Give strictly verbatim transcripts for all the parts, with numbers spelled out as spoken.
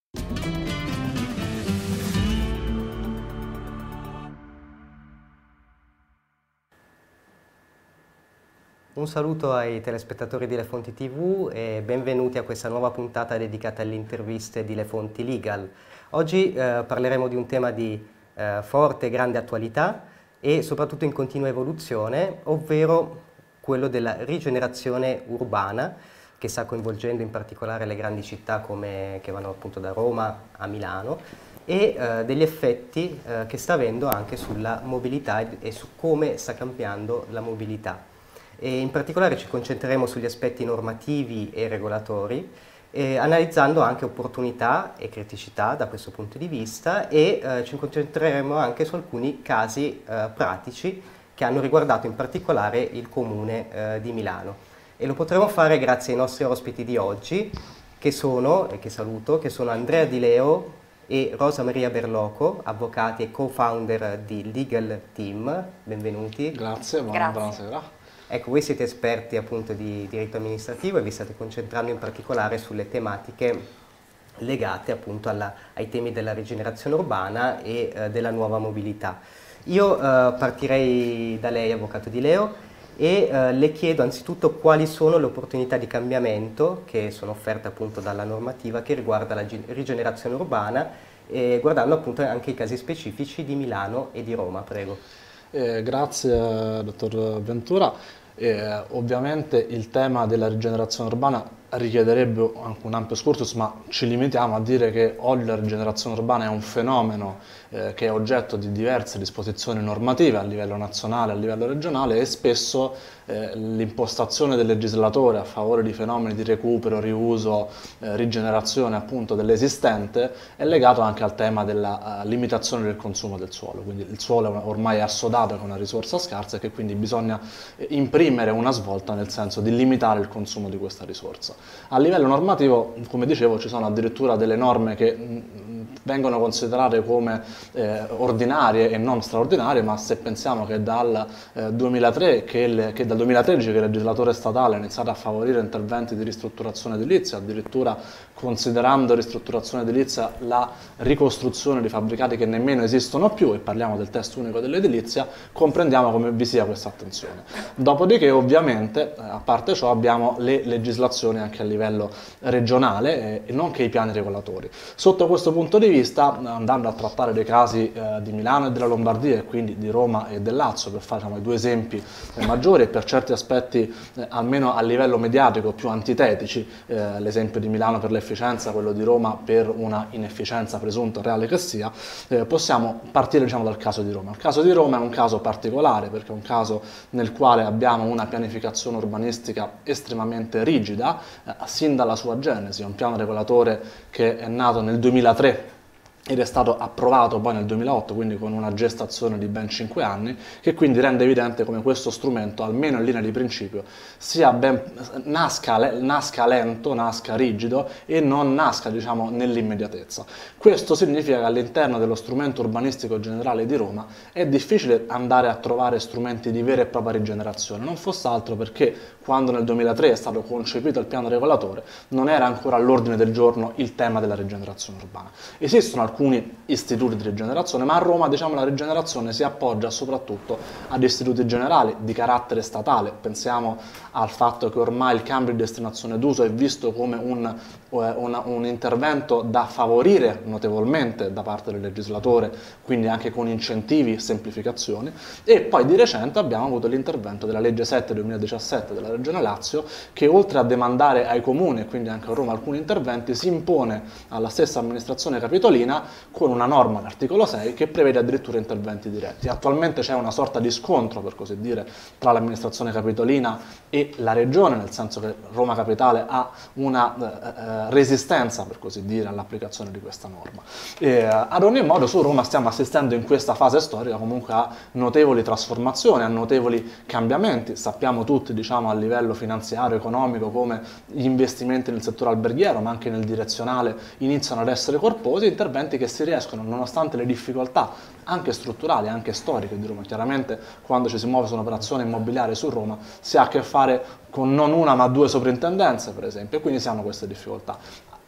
Un saluto ai telespettatori di Le Fonti tivù e benvenuti a questa nuova puntata dedicata alle interviste di Le Fonti Legal. Oggi eh, parleremo di un tema di eh, forte e grande attualità e soprattutto in continua evoluzione, ovvero quello della rigenerazione urbana che sta coinvolgendo in particolare le grandi città come, che vanno appunto da Roma a Milano e eh, degli effetti eh, che sta avendo anche sulla mobilità e, e su come sta cambiando la mobilità. E in particolare ci concentreremo sugli aspetti normativi e regolatori, eh, analizzando anche opportunità e criticità da questo punto di vista e eh, ci concentreremo anche su alcuni casi eh, pratici che hanno riguardato in particolare il Comune eh, di Milano. E lo potremo fare grazie ai nostri ospiti di oggi, che sono, e che saluto, che sono Andrea Di Leo e Rosa Maria Berloco, avvocati e co-founder di Legal Team. Benvenuti. Grazie, buona, buonasera. Ecco, voi siete esperti appunto di diritto amministrativo e vi state concentrando in particolare sulle tematiche legate appunto alla, ai temi della rigenerazione urbana e eh, della nuova mobilità. Io eh, partirei da lei, avvocato Di Leo, e eh, le chiedo anzitutto quali sono le opportunità di cambiamento che sono offerte appunto dalla normativa che riguarda la rigenerazione urbana, e guardando appunto anche i casi specifici di Milano e di Roma. Prego. Eh, grazie, dottor Ventura. Eh, ovviamente il tema della rigenerazione urbana richiederebbe anche un ampio excursus, ma ci limitiamo a dire che oggi la rigenerazione urbana è un fenomeno eh, che è oggetto di diverse disposizioni normative a livello nazionale, a livello regionale, e spesso eh, l'impostazione del legislatore a favore di fenomeni di recupero, riuso, eh, rigenerazione appunto dell'esistente è legato anche al tema della uh, limitazione del consumo del suolo. Quindi il suolo è ormai assodato con una risorsa scarsa e che quindi bisogna eh, imprimere una svolta nel senso di limitare il consumo di questa risorsa. A livello normativo, come dicevo, ci sono addirittura delle norme che mh, vengono considerate come eh, ordinarie e non straordinarie, ma se pensiamo che dal, eh, duemilatré, che, il, che dal duemilatredici che il legislatore statale ha iniziato a favorire interventi di ristrutturazione edilizia, addirittura considerando ristrutturazione edilizia la ricostruzione di fabbricati che nemmeno esistono più, e parliamo del testo unico dell'edilizia, comprendiamo come vi sia questa attenzione. Dopodiché ovviamente, a parte ciò, abbiamo le legislazioni anche a livello regionale e nonché i piani regolatori. Sotto questo punto di vista, andando a trattare dei casi eh, di Milano e della Lombardia e quindi di Roma e del Lazio, per fare diciamo, i due esempi eh, maggiori e per certi aspetti eh, almeno a livello mediatico più antitetici, eh, l'esempio di Milano per l'efficienza, quello di Roma per una inefficienza presunta reale che sia, eh, possiamo partire diciamo, dal caso di Roma. Il caso di Roma è un caso particolare perché è un caso nel quale abbiamo una pianificazione urbanistica estremamente rigida, eh, sin dalla sua genesi, è un piano regolatore che è nato nel duemilatré ed è stato approvato poi nel duemilaotto, quindi con una gestazione di ben cinque anni, che quindi rende evidente come questo strumento, almeno in linea di principio, sia ben, nasca, nasca lento, nasca rigido e non nasca diciamo, nell'immediatezza. Questo significa che all'interno dello strumento urbanistico generale di Roma è difficile andare a trovare strumenti di vera e propria rigenerazione, non fosse altro perché quando nel duemilatré è stato concepito il piano regolatore non era ancora all'ordine del giorno il tema della rigenerazione urbana. Esistono alcuni istituti di rigenerazione, ma a Roma diciamo, la rigenerazione si appoggia soprattutto ad istituti generali di carattere statale. Pensiamo al fatto che ormai il cambio di destinazione d'uso è visto come un, un, un intervento da favorire notevolmente da parte del legislatore, quindi anche con incentivi e semplificazioni, e poi di recente abbiamo avuto l'intervento della legge sette duemiladiciassette della Regione Lazio che oltre a demandare ai comuni e quindi anche a Roma alcuni interventi si impone alla stessa amministrazione capitolina con una norma, l'articolo sei, che prevede addirittura interventi diretti. Attualmente c'è una sorta di scontro, per così dire, tra l'amministrazione capitolina e la regione, nel senso che Roma Capitale ha una eh, resistenza, per così dire, all'applicazione di questa norma. E, ad ogni modo su Roma stiamo assistendo in questa fase storica comunque a notevoli trasformazioni, a notevoli cambiamenti. Sappiamo tutti, diciamo, a livello finanziario, economico, come gli investimenti nel settore alberghiero, ma anche nel direzionale, iniziano ad essere corposi, interventi che si riescono, nonostante le difficoltà anche strutturali, anche storiche di Roma. Chiaramente quando ci si muove su un'operazione immobiliare su Roma si ha a che fare con non una ma due soprintendenze, per esempio, e quindi si hanno queste difficoltà.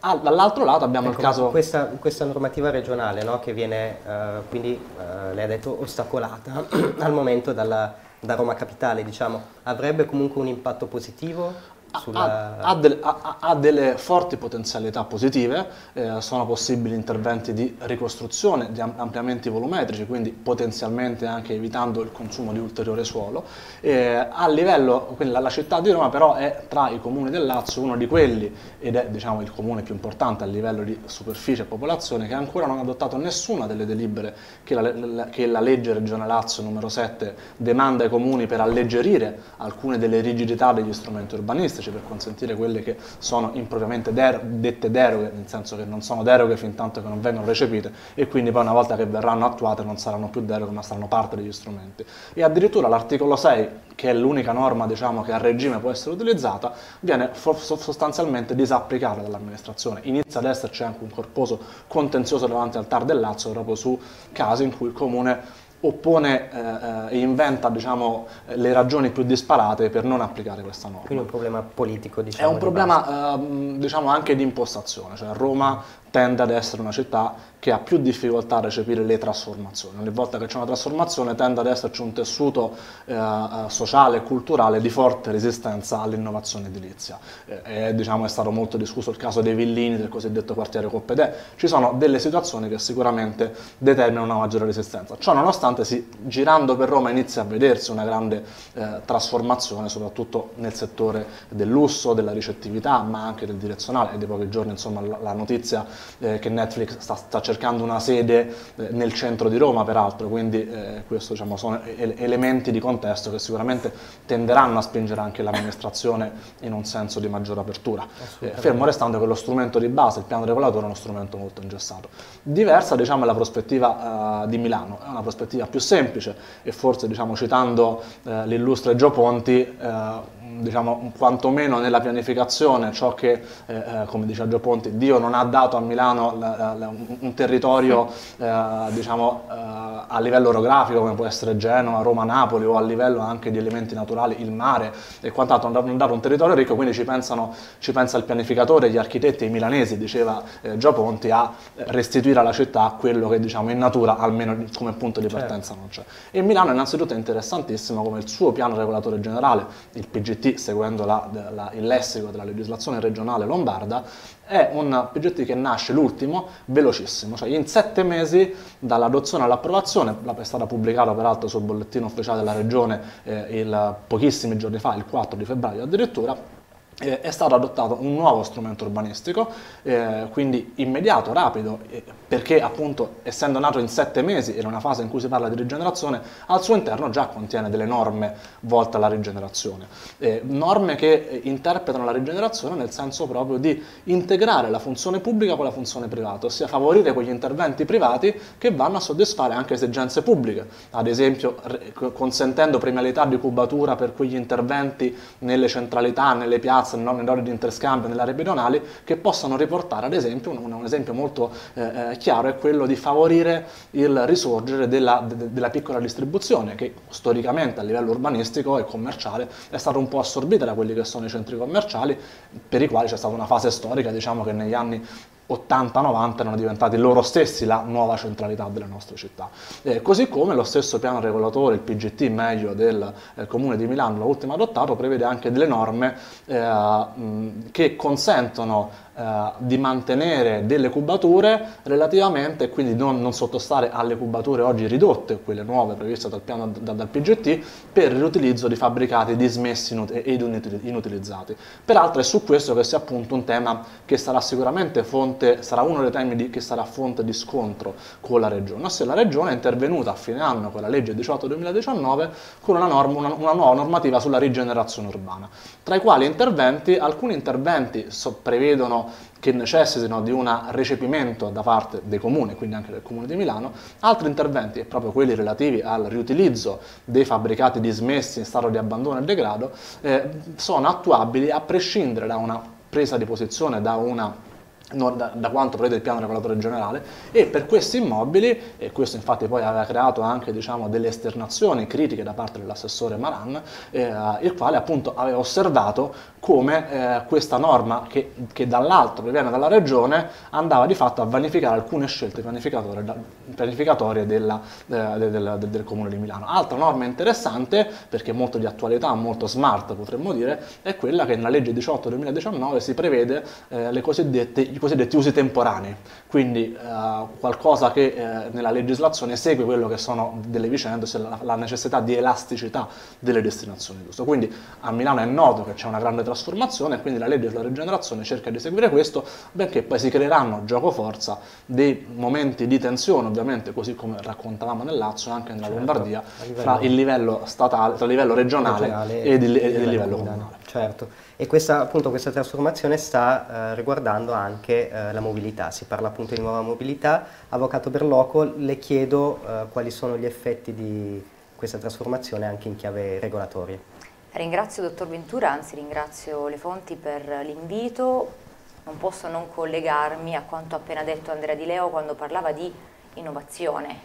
Ah, dall'altro lato abbiamo ecco, il caso... Questa, questa normativa regionale, no, che viene, eh, quindi, eh, lei ha detto, ostacolata al momento dalla, da Roma Capitale, diciamo, avrebbe comunque un impatto positivo? Ha, ha, del, ha, ha delle forti potenzialità positive, eh, sono possibili interventi di ricostruzione, di ampliamenti volumetrici, quindi potenzialmente anche evitando il consumo di ulteriore suolo. Eh, a livello, quindi la, la città di Roma però è tra i comuni del Lazio uno di quelli, ed è diciamo il comune più importante a livello di superficie e popolazione, che ancora non ha adottato nessuna delle delibere che la, la, che la legge Regione Lazio numero sette demanda ai comuni per alleggerire alcune delle rigidità degli strumenti urbanistici, per consentire quelle che sono impropriamente der dette deroghe, nel senso che non sono deroghe fin tanto che non vengono recepite, e quindi poi una volta che verranno attuate non saranno più deroghe ma saranno parte degli strumenti. E addirittura l'articolo sei, che è l'unica norma diciamo, che a regime può essere utilizzata, viene sostanzialmente disapplicata dall'amministrazione. Inizia ad esserci anche un corposo contenzioso davanti al T A R del Lazio proprio su casi in cui il comune oppone eh, e inventa diciamo, le ragioni più disparate per non applicare questa norma. Quindi è un problema politico, diciamo. È un problema eh, diciamo anche di impostazione, cioè Roma tende ad essere una città che ha più difficoltà a recepire le trasformazioni. Ogni volta che c'è una trasformazione tende ad esserci un tessuto eh, sociale e culturale di forte resistenza all'innovazione edilizia. Eh, è, diciamo, è stato molto discusso il caso dei villini del cosiddetto quartiere Coppedè. Ci sono delle situazioni che sicuramente determinano una maggiore resistenza. Ciò nonostante, si, girando per Roma inizia a vedersi una grande eh, trasformazione, soprattutto nel settore del lusso, della ricettività, ma anche del direzionale. È di pochi giorni insomma, la, la notizia Eh, che Netflix sta, sta cercando una sede eh, nel centro di Roma peraltro, quindi eh, questo diciamo, sono ele elementi di contesto che sicuramente tenderanno a spingere anche l'amministrazione in un senso di maggiore apertura, eh, fermo restando che lo strumento di base, il piano regolatore, è uno strumento molto ingessato. Diversa diciamo, è la prospettiva eh, di Milano, è una prospettiva più semplice e forse diciamo, citando eh, l'illustre Gio Ponti, eh, diciamo, quantomeno nella pianificazione, ciò che, eh, eh, come diceva Gio Ponti, Dio non ha dato a Milano la, la, un, un territorio eh, diciamo, eh, a livello orografico come può essere Genova, Roma, Napoli, o a livello anche di elementi naturali, il mare e quant'altro, non ha dato un territorio ricco, quindi ci, pensano, ci pensa il pianificatore, gli architetti, i milanesi, diceva eh, Gio Ponti, a restituire alla città quello che diciamo, in natura, almeno come punto di partenza, certo. non c'è. E Milano innanzitutto è interessantissimo come il suo piano regolatore generale, il P G T, seguendo la, la, il lessico della legislazione regionale lombarda, è un P G T che nasce l'ultimo velocissimo, cioè in sette mesi dall'adozione all'approvazione, è stata pubblicata peraltro sul bollettino ufficiale della regione eh, il, pochissimi giorni fa, il quattro di febbraio addirittura, eh, è stato adottato un nuovo strumento urbanistico, eh, quindi immediato, rapido, eh, perché appunto essendo nato in sette mesi, in una fase in cui si parla di rigenerazione, al suo interno già contiene delle norme volte alla rigenerazione. Eh, norme che eh, interpretano la rigenerazione nel senso proprio di integrare la funzione pubblica con la funzione privata, ossia favorire quegli interventi privati che vanno a soddisfare anche esigenze pubbliche, ad esempio consentendo premialità di cubatura per quegli interventi nelle centralità, nelle piazze, nelle aree di interscambio, nelle aree pedonali, che possano riportare, ad esempio, un, un esempio molto eh, chiaro è quello di favorire il risorgere della, de, della piccola distribuzione, che storicamente a livello urbanistico e commerciale è stata un po' assorbita da quelli che sono i centri commerciali, per i quali c'è stata una fase storica, diciamo che negli anni ottanta novanta erano diventati loro stessi la nuova centralità delle nostre città. Eh, così come lo stesso piano regolatore, il P G T meglio del eh, Comune di Milano, l'ultimo adottato, prevede anche delle norme eh, mh, che consentono eh, di mantenere delle cubature relativamente, e quindi non, non sottostare alle cubature oggi ridotte, quelle nuove previste dal piano da, dal P G T, per il riutilizzo di fabbricati dismessi ed inutilizzati. Peraltro è su questo che si appunta un tema che sarà sicuramente fonte sarà uno dei temi di, che sarà fonte di scontro con la Regione, ossia la Regione è intervenuta a fine anno con la legge diciotto duemiladiciannove con una, norma, una, una nuova normativa sulla rigenerazione urbana, tra i quali interventi, alcuni interventi so, prevedono che necessitino di un recepimento da parte dei comuni, quindi anche del Comune di Milano, altri interventi, e proprio quelli relativi al riutilizzo dei fabbricati dismessi in stato di abbandono e degrado, eh, sono attuabili a prescindere da una presa di posizione, da una Da, da quanto prevede il piano regolatore generale, e per questi immobili, e questo infatti poi aveva creato anche, diciamo, delle esternazioni critiche da parte dell'assessore Maran, eh, il quale appunto aveva osservato come eh, questa norma che, che dall'alto proviene dalla regione andava di fatto a vanificare alcune scelte pianificatorie della, eh, del, del, del Comune di Milano. Altra norma interessante, perché molto di attualità, molto smart potremmo dire, è quella che nella legge diciotto duemiladiciannove si prevede eh, le cosiddette, i cosiddetti usi temporanei, quindi eh, qualcosa che eh, nella legislazione segue quello che sono delle vicende, cioè la, la necessità di elasticità delle destinazioni d'uso. Quindi a Milano è noto che c'è una grande trasformazione, e quindi la legge sulla rigenerazione cerca di seguire questo, benché poi si creeranno gioco forza dei momenti di tensione, ovviamente, così come raccontavamo nel Lazio e anche nella certo, Lombardia, livello, fra il livello statale, tra il livello regionale, regionale e, il, e il livello comunale. comunale. Certo. E questa, appunto, questa trasformazione sta eh, riguardando anche eh, la mobilità, si parla appunto di nuova mobilità. Avvocato Berloco, le chiedo eh, quali sono gli effetti di questa trasformazione anche in chiave regolatoria. Ringrazio il dottor Ventura, anzi ringrazio le fonti per l'invito. Non posso non collegarmi a quanto appena detto Andrea Di Leo quando parlava di innovazione.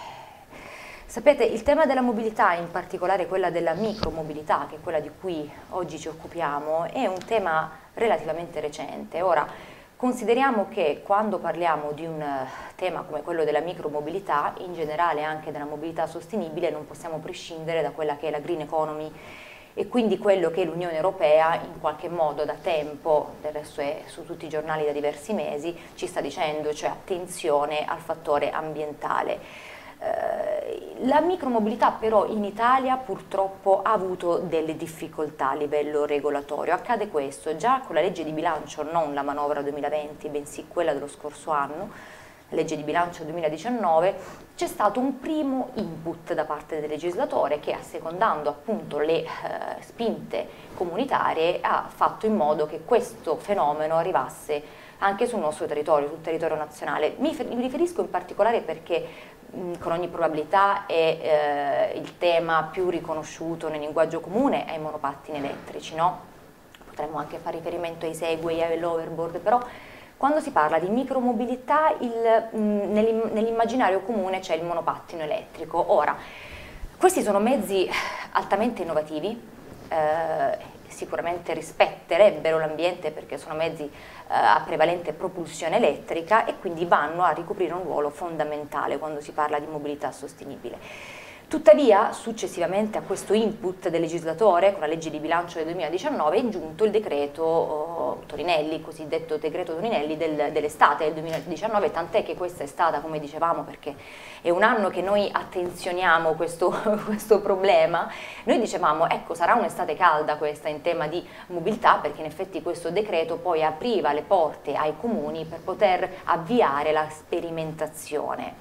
Sapete, il tema della mobilità, in particolare quella della micromobilità, che è quella di cui oggi ci occupiamo, è un tema relativamente recente. Ora, consideriamo che quando parliamo di un tema come quello della micromobilità, in generale anche della mobilità sostenibile, non possiamo prescindere da quella che è la green economy, e quindi quello che l'Unione Europea in qualche modo da tempo, del resto è su tutti i giornali da diversi mesi, ci sta dicendo, cioè attenzione al fattore ambientale. La micromobilità però in Italia purtroppo ha avuto delle difficoltà a livello regolatorio. Accade questo già con la legge di bilancio, non la manovra duemilaventi, bensì quella dello scorso anno, la legge di bilancio duemiladiciannove, c'è stato un primo input da parte del legislatore che, assecondando appunto le eh, spinte comunitarie, ha fatto in modo che questo fenomeno arrivasse anche sul nostro territorio, sul territorio nazionale. Mi riferisco in particolare perché con ogni probabilità è eh, il tema più riconosciuto nel linguaggio comune ai monopattini elettrici, no? Potremmo anche fare riferimento ai Segway, all'overboard, però quando si parla di micromobilità nell'immaginario comune c'è il monopattino elettrico. Ora, questi sono mezzi altamente innovativi, eh, sicuramente rispetterebbero l'ambiente perché sono mezzi eh, a prevalente propulsione elettrica, e quindi vanno a ricoprire un ruolo fondamentale quando si parla di mobilità sostenibile. Tuttavia, successivamente a questo input del legislatore, con la legge di bilancio del duemiladiciannove, è giunto il decreto oh, Toninelli, cosiddetto decreto Toninelli del, dell'estate del duemiladiciannove, tant'è che questa è stata, come dicevamo, perché è un anno che noi attenzioniamo questo, questo problema, noi dicevamo, ecco, sarà un'estate calda questa in tema di mobilità, perché in effetti questo decreto poi apriva le porte ai comuni per poter avviare la sperimentazione.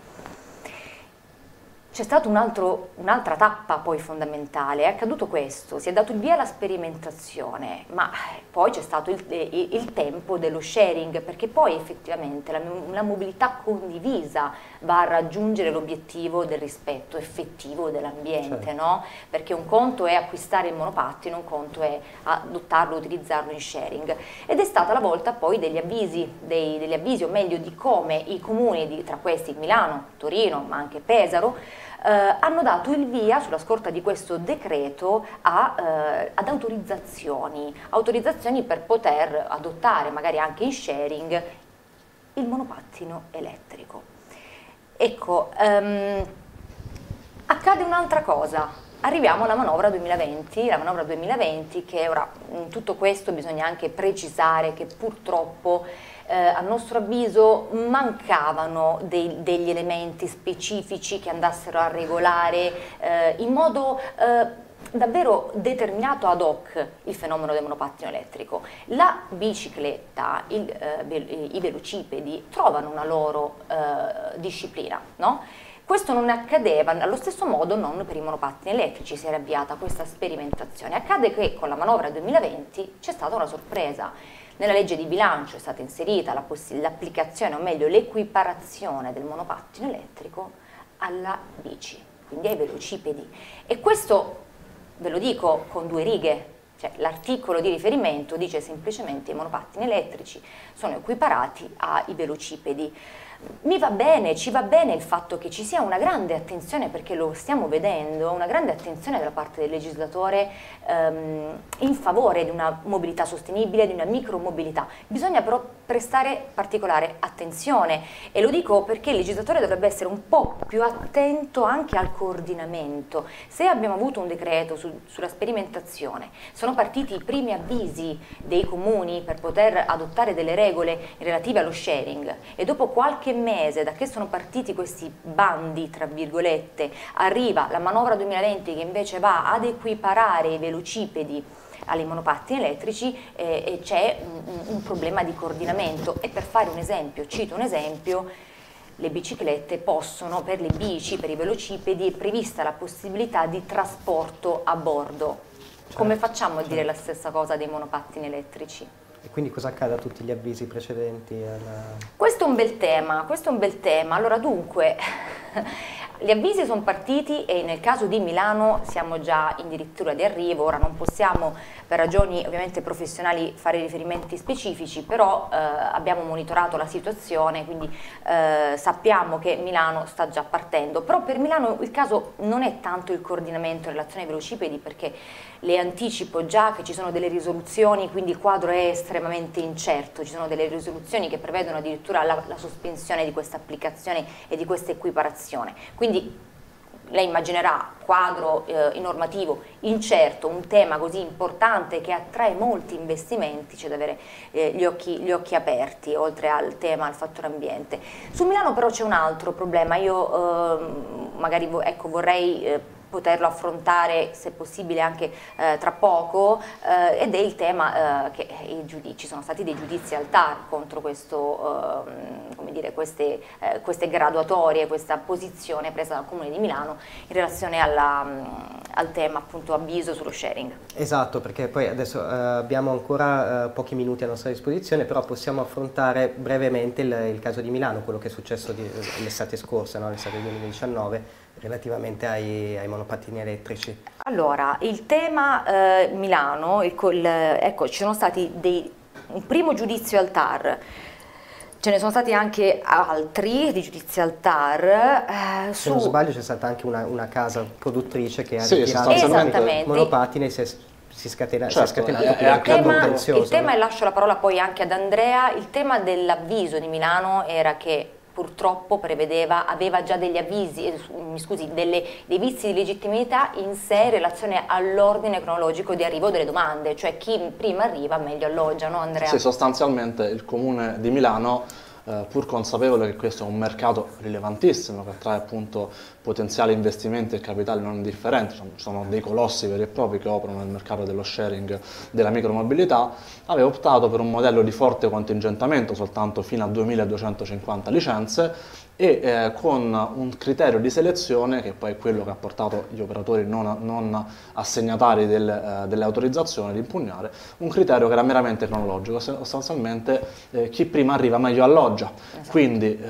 C'è stata un un'altra tappa poi fondamentale, è accaduto questo, si è dato il via alla sperimentazione, ma poi c'è stato il, il, il tempo dello sharing, perché poi effettivamente la, la mobilità condivisa va a raggiungere l'obiettivo del rispetto effettivo dell'ambiente, certo. No? Perché un conto è acquistare il monopattino, un conto è adottarlo, utilizzarlo in sharing. Ed è stata la volta poi degli avvisi, dei, degli avvisi o meglio di come i comuni, di, tra questi Milano, Torino, ma anche Pesaro, Eh, hanno dato il via, sulla scorta di questo decreto, a, eh, ad autorizzazioni, autorizzazioni per poter adottare, magari anche in sharing, il monopattino elettrico. Ecco, ehm, accade un'altra cosa. Arriviamo alla manovra duemilaventi, la manovra duemilaventi che ora in tutto questo bisogna anche precisare che purtroppo eh, a nostro avviso mancavano dei, degli elementi specifici che andassero a regolare eh, in modo eh, davvero determinato ad hoc il fenomeno del monopattino elettrico. La bicicletta, il, eh, i velocipedi trovano una loro eh, disciplina, no? Questo non accadeva allo stesso modo non per i monopattini elettrici, si era avviata questa sperimentazione. Accade che con la manovra duemilaventi c'è stata una sorpresa. Nella legge di bilancio è stata inserita l'applicazione, o meglio l'equiparazione del monopattino elettrico alla bici, quindi ai velocipedi. E questo, ve lo dico con due righe, Cioè, l'articolo di riferimento dice semplicemente i monopattini elettrici sono equiparati ai velocipedi. Mi va bene, ci va bene il fatto che ci sia una grande attenzione, perché lo stiamo vedendo, una grande attenzione da parte del legislatore ehm, in favore di una mobilità sostenibile, di una micromobilità. Bisogna però prestare particolare attenzione, e lo dico perché il legislatore dovrebbe essere un po' più attento anche al coordinamento. Se abbiamo avuto un decreto su, sulla sperimentazione, sono partiti i primi avvisi dei comuni per poter adottare delle regole relative allo sharing, e dopo qualche mese da che sono partiti questi bandi, tra virgolette, arriva la manovra duemilaventi che invece va ad equiparare i velocipedi ai monopattini elettrici, eh, e c'è un, un problema di coordinamento. E per fare un esempio, cito un esempio, le biciclette possono, per le bici, per i velocipedi, è prevista la possibilità di trasporto a bordo. Come facciamo a dire la stessa cosa dei monopattini elettrici? E quindi cosa accade a tutti gli avvisi precedenti? Alla... Questo è un bel tema, questo è un bel tema. Allora, dunque, gli avvisi sono partiti e nel caso di Milano siamo già addirittura di arrivo. Ora non possiamo, per ragioni ovviamente professionali, fare riferimenti specifici, però eh, abbiamo monitorato la situazione, quindi eh, sappiamo che Milano sta già partendo. Però per Milano il caso non è tanto il coordinamento in relazione ai velocipedi, perché le anticipo già che ci sono delle risoluzioni, quindi il quadro è estremamente incerto. Ci sono delle risoluzioni che prevedono addirittura la, la sospensione di questa applicazione e di questa equiparazione. Quindi lei immaginerà quadro eh, normativo incerto, un tema così importante che attrae molti investimenti, c'è da avere eh, gli, occhi, gli occhi aperti, oltre al tema, al fattore ambiente. Su Milano però c'è un altro problema. Io eh, magari ecco, vorrei eh, poterlo affrontare, se possibile, anche eh, tra poco, eh, ed è il tema eh, che i giudizi, ci sono stati dei giudizi al T A R contro questo, eh, come dire, queste, eh, queste graduatorie, questa posizione presa dal Comune di Milano in relazione alla, al tema appunto avviso sullo sharing. Esatto, perché poi adesso eh, abbiamo ancora eh, pochi minuti a nostra disposizione, però possiamo affrontare brevemente il, il caso di Milano, quello che è successo l'estate scorsa, no? L'estate duemiladiciannove, relativamente ai, ai monopattini elettrici. Allora, il tema eh, Milano, il, il, ecco, ci sono stati dei, un primo giudizio al T A R, ce ne sono stati anche altri di giudizi al T A R. Eh, Se su... non sbaglio c'è stata anche una, una casa produttrice che ha sì, ritirato i monopattini e si è, si scatena, certo, si è scatenato il, il, tema, il tema, no? E lascio la parola poi anche ad Andrea, il tema dell'avviso di Milano era che purtroppo prevedeva, aveva già degli avvisi, eh, mi scusi, delle, dei vizi di legittimità in sé in relazione all'ordine cronologico di arrivo delle domande, cioè chi prima arriva meglio alloggia, no Andrea? Sì, sostanzialmente il Comune di Milano, eh, pur consapevole che questo è un mercato rilevantissimo che attrae appunto potenziali investimenti e capitali non indifferenti, ci sono dei colossi veri e propri che operano nel mercato dello sharing della micromobilità, aveva optato per un modello di forte contingentamento, soltanto fino a duemiladuecentocinquanta licenze, e eh, con un criterio di selezione che poi è quello che ha portato gli operatori non, non assegnatari del, eh, delle autorizzazioni ad impugnare, un criterio che era meramente cronologico, sostanzialmente eh, chi prima arriva meglio alloggia, esatto. Quindi eh,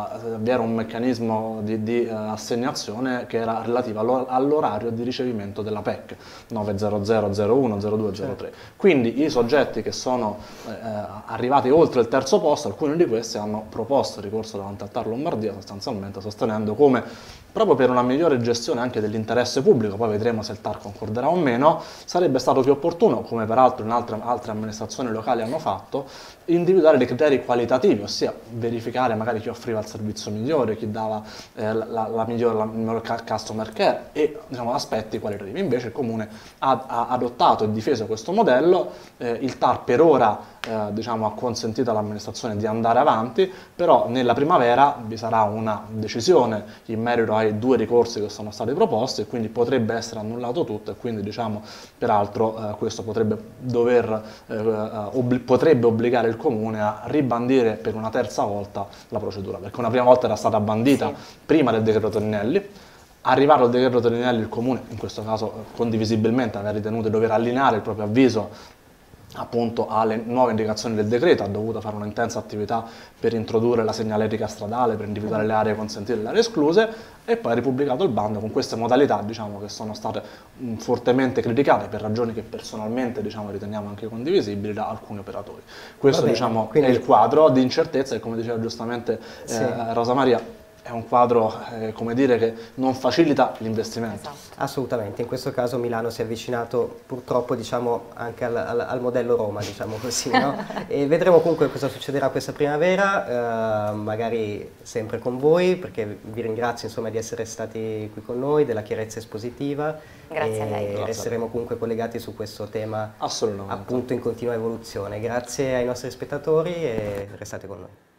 vi era un meccanismo di, di eh, assegnazione che era relativo all'orario di ricevimento della P E C nove zero zero zero uno zero due zero tre, quindi i soggetti che sono eh, arrivati oltre il terzo posto, alcuni di questi hanno proposto ricorso davanti al T A R Lombardia, sostanzialmente sostenendo come proprio per una migliore gestione anche dell'interesse pubblico, poi vedremo se il T A R concorderà o meno, sarebbe stato più opportuno, come peraltro in altre, altre amministrazioni locali hanno fatto, individuare dei criteri qualitativi, ossia verificare magari chi offriva il servizio migliore, chi dava eh, la, la migliore la miglior customer care e diciamo, aspetti qualitativi. Invece il Comune ha, ha adottato e difeso questo modello, eh, il T A R per ora eh, diciamo, ha consentito all'amministrazione di andare avanti, però nella primavera vi sarà una decisione in merito ai due ricorsi che sono stati proposti e quindi potrebbe essere annullato tutto e quindi diciamo peraltro eh, questo potrebbe dover eh, obli potrebbe obbligare il Comune a ribandire per una terza volta la procedura, perché una prima volta era stata bandita sì. prima del decreto Toninelli. Arrivato al decreto Toninelli il Comune, in questo caso condivisibilmente, aveva ritenuto di dover allineare il proprio avviso appunto alle nuove indicazioni del decreto, ha dovuto fare un'intensa attività per introdurre la segnaletica stradale, per individuare le aree consentite e le aree escluse, e poi ha ripubblicato il bando con queste modalità, diciamo, che sono state mh, fortemente criticate per ragioni che personalmente, diciamo, riteniamo anche condivisibili da alcuni operatori. Questo, bene, diciamo, quindi... è il quadro di incertezza e, come diceva giustamente eh, sì. Rosa Maria, è un quadro, eh, come dire, che non facilita l'investimento. Esatto. Assolutamente, in questo caso Milano si è avvicinato purtroppo, diciamo, anche al, al, al modello Roma, diciamo così, no? E vedremo comunque cosa succederà questa primavera, eh, magari sempre con voi, perché vi ringrazio, insomma, di essere stati qui con noi, della chiarezza espositiva. Grazie a lei. E resteremo comunque collegati su questo tema, assolutamente, appunto in continua evoluzione. Grazie ai nostri spettatori e restate con noi.